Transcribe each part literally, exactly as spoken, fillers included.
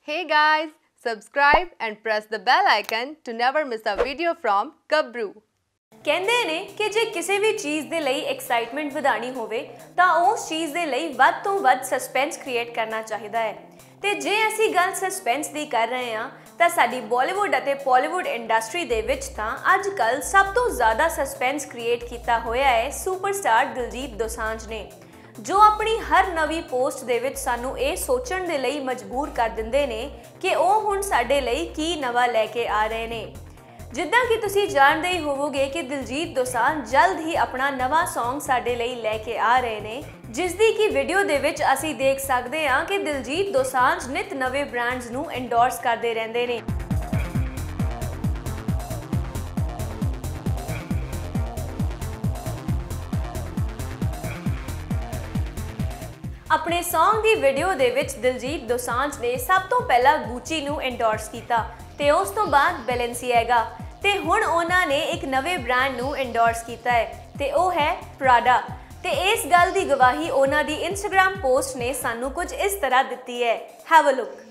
Hey guys, subscribe and press the bell icon to never miss a video from Gabru. ਕਹਿੰਦੇ ਨੇ ਕਿ ਜੇ ਕਿਸੇ ਵੀ ਚੀਜ਼ ਦੇ ਲਈ ਐਕਸਾਈਟਮੈਂਟ ਵਧਾਣੀ ਹੋਵੇ ਤਾਂ ਉਸ ਚੀਜ਼ ਦੇ ਲਈ ਵੱਧ ਤੋਂ ਵੱਧ ਸਸਪੈਂਸ ਕ੍ਰੀਏਟ ਕਰਨਾ ਚਾਹੀਦਾ ਹੈ ਤੇ ਜੇ ਅਸੀਂ ਗੱਲ ਸਸਪੈਂਸ ਦੀ ਕਰ ਰਹੇ ਹਾਂ ਤਾਂ ਸਾਡੀ ਬਾਲੀਵੁੱਡ ਅਤੇ ਪਾਲੀਵੁੱਡ ਇੰਡਸਟਰੀ ਦੇ ਵਿੱਚ ਤਾਂ ਅੱਜ ਕੱਲ ਸਭ ਤੋਂ ਜ਼ਿਆਦਾ ਸਸਪੈਂਸ ਕ੍ਰੀਏਟ ਕੀਤਾ ਹੋਇਆ ਹੈ ਸੁਪਰਸਟਾਰ ਦਿਲਜੀਤ ਦੋਸਾਂਝ ਨੇ ਜੋ ਆਪਣੀ ਹਰ ਨਵੀਂ ਪੋਸਟ ਦੇ ਵਿੱਚ ਸਾਨੂੰ ਇਹ ਸੋਚਣ ਦੇ ਲਈ ਮਜਬੂਰ ਕਰ ਦਿੰਦੇ ਨੇ ਕਿ ਉਹ ਹੁਣ ਸਾਡੇ ਲਈ ਕੀ ਨਵਾਂ ਲੈ ਕੇ ਆ ਰਹੇ ਨੇ। ਜਿੱਦਾਂ ਕਿ ਤੁਸੀਂ ਜਾਣਦੇ ਹੀ ਹੋਵੋਗੇ ਕਿ ਦਿਲਜੀਤ ਦੋਸਾਂਝ ਜਲਦ ਹੀ ਆਪਣਾ ਨਵਾਂ Song ਸਾਡੇ ਲਈ ਲੈ ਕੇ ਆ ਰਹੇ ਨੇ ਜਿਸ ਦੀ ਕਿ ਵੀਡੀਓ ਦੇ ਵਿੱਚ ਅਸੀਂ ਦੇਖ ਸਕਦੇ ਹਾਂ ਕਿ ਦਿਲਜੀਤ ਦੋਸਾਂਝ ਨਿਤ ਨਵੇਂ ਬ੍ਰਾਂਡਸ ਨੂੰ ਐਂਡੋਰਸ ਕਰਦੇ ਰਹਿੰਦੇ ਨੇ। ਆਪਣੇ Song ਦੀ ਵੀਡੀਓ ਦੇ ਵਿੱਚ ਦਿਲਜੀਤ ਦੋਸਾਂਝ ਨੇ ਸਭ ਤੋਂ ਪਹਿਲਾਂ ਗੁੱਚੀ ਨੂੰ ਐਂਡੋਰਸ ਕੀਤਾ ਤੇ ਉਸ ਤੋਂ ਬਾਅਦ ਬੈਲੈਂਸੀਏਗਾ ਤੇ ਹੁਣ ਉਹਨਾਂ ਨੇ ਇੱਕ ਨਵੇਂ ਬ੍ਰਾਂਡ ਨੂੰ ਐਂਡੋਰਸ ਕੀਤਾ ਹੈ ਤੇ ਉਹ ਹੈ ਪ੍ਰਾਡਾ ਤੇ ਇਸ ਗੱਲ ਦੀ ਗਵਾਹੀ ਉਹਨਾਂ ਦੀ Instagram ਪੋਸਟ ਨੇ ਸਾਨੂੰ ਕੁਝ ਇਸ ਤਰ੍ਹਾਂ ਦਿੱਤੀ ਹੈ। Have a look.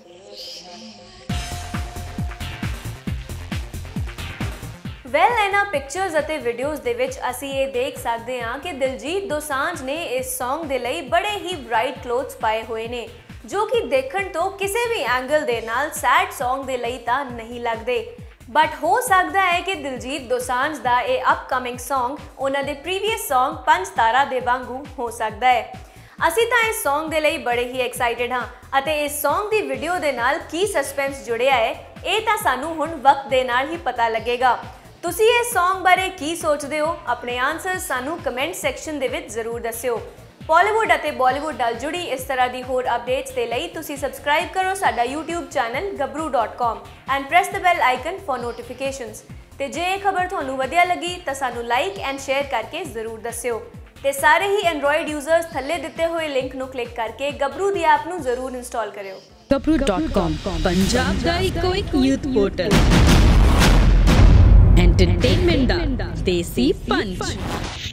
ਵੈਲ ਇਹਨਾਂ ਪਿਕਚਰਸ ਅਤੇ ਵੀਡੀਓਜ਼ ਦੇ ਵਿੱਚ ਅਸੀਂ ਇਹ ਦੇਖ ਸਕਦੇ ਹਾਂ ਕਿ ਦਿਲਜੀਤ ਦੋਸਾਂਝ ਨੇ ਇਸ Song ਦੇ ਲਈ ਬੜੇ ਹੀ ਬ੍ਰਾਈਟ ਕਲੋਥਸ ਪਾਏ ਹੋਏ ਨੇ ਜੋ ਕਿ ਦੇਖਣ ਤੋਂ ਕਿਸੇ ਵੀ ਐਂਗਲ ਦੇ ਨਾਲ ਸੈਡ Song ਦੇ ਲਈ ਤਾਂ ਨਹੀਂ ਲੱਗਦੇ ਬਟ ਹੋ ਸਕਦਾ ਹੈ ਕਿ ਦਿਲਜੀਤ ਦੋਸਾਂਝ ਦਾ ਇਹ ਅਪਕਮਿੰਗ Song ਉਹਨਾਂ ਦੇ ਪ੍ਰੀਵੀਅਸ Song ਪੰਜ ਤਾਰਾ ਦੇ ਵਾਂਗੂ ਹੋ ਸਕਦਾ ਹੈ। ਅਸੀਂ ਤਾਂ ਇਸ Song ਦੇ ਲਈ ਬੜੇ ਹੀ ਐਕਸਾਈਟਿਡ ਹਾਂ ਅਤੇ ਇਸ Song ਦੀ ਵੀਡੀਓ ਦੇ ਨਾਲ ਕੀ ਸਸਪੈਂਸ ਜੁੜਿਆ ਹੈ ਇਹ ਤਾਂ ਸਾਨੂੰ ਹੁਣ ਵਕਤ ਦੇ ਨਾਲ ਹੀ ਪਤਾ ਲੱਗੇਗਾ। ਤੁਸੀਂ ਇਸ Song ਬਾਰੇ ਕੀ ਸੋਚਦੇ ਹੋ? ਆਪਣੇ ਆਨਸਰ ਸਾਨੂੰ ਕਮੈਂਟ ਸੈਕਸ਼ਨ ਦੇ ਵਿੱਚ ਜ਼ਰੂਰ ਦੱਸਿਓ। ਬਾਲੀਵੁੱਡ ਅਤੇ ਬਾਲੀਵੁੱਡ ਨਾਲ ਜੁੜੀ ਇਸ ਤਰ੍ਹਾਂ ਦੀ ਹੋਰ ਅਪਡੇਟਸ ਦੇ ਲਈ ਤੁਸੀਂ ਸਬਸਕ੍ਰਾਈਬ ਕਰੋ ਸਾਡਾ YouTube channel gabru dot com and press the bell icon for notifications ਤੇ ਜੇ ਇਹ ਖਬਰ ਤੁਹਾਨੂੰ ਵਧੀਆ ਲੱਗੀ ਤਾਂ ਸਾਨੂੰ ਲਾਈਕ ਐਂਡ ਸ਼ੇਅਰ ਕਰਕੇ ਜ਼ਰੂਰ ਦੱਸਿਓ ਤੇ ਸਾਰੇ ਹੀ ਐਂਡਰੋਇਡ ਯੂਜ਼ਰਸ ਥੱਲੇ ਦਿੱਤੇ ਹੋਏ ਲਿੰਕ ਨੂੰ ਕਲਿੱਕ ਕਰਕੇ Gabru ਦੀ ਐਪ ਨੂੰ ਜ਼ਰੂਰ ਇੰਸਟਾਲ ਕਰਿਓ। gabru dot com ਪੰਜਾਬ ਦਾ ਇੱਕੋ ਇੱਕ ਯੂਥ ਪੋਰਟਲ एंटरटेनमेंट दा देसी पंच।